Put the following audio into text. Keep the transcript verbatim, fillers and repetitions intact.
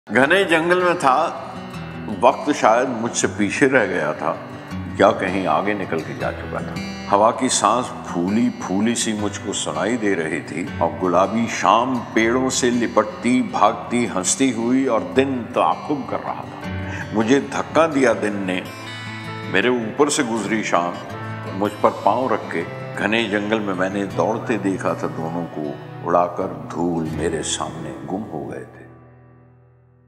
घने जंगल में था, वक्त शायद मुझसे पीछे रह गया था या कहीं आगे निकल के जा चुका था। हवा की सांस फूली फूली सी मुझको सुनाई दे रही थी और गुलाबी शाम पेड़ों से लिपटती भागती हंसती हुई और दिन ताक़ुब कर रहा था। मुझे धक्का दिया दिन ने, मेरे ऊपर से गुजरी शाम, मुझ पर पांव रख के घने जंगल में मैंने दौड़ते देखा था दोनों को, उड़ाकर धूल मेरे सामने गुम हो गए थे।